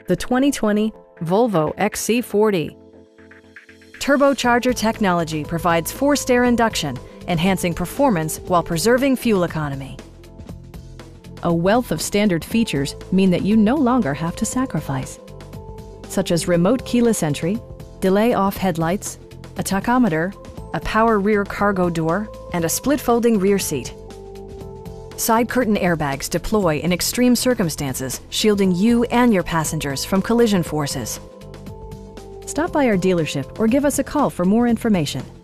the 2020 Volvo XC40. Turbocharger technology provides forced air induction, enhancing performance while preserving fuel economy. A wealth of standard features mean that you no longer have to sacrifice, such as remote keyless entry, delay-off headlights, a tachometer, a power rear cargo door, and a split-folding rear seat. Side curtain airbags deploy in extreme circumstances, shielding you and your passengers from collision forces. Stop by our dealership or give us a call for more information.